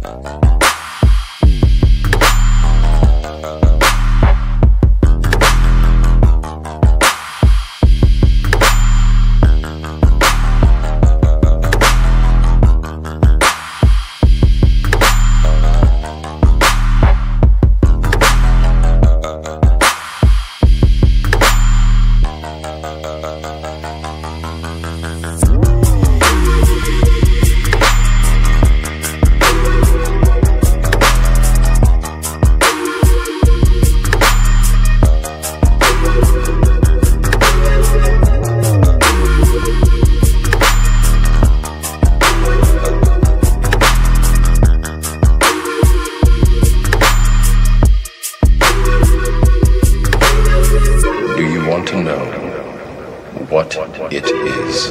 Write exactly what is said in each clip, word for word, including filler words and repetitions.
It is.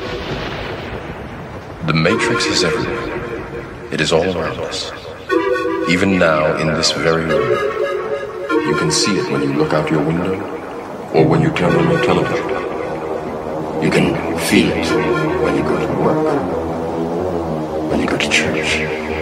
The Matrix is everywhere. It is all around us. Even now, in this very room. You can see it when you look out your window or when you turn on your television. You can feel it when you go to work, when you go to church.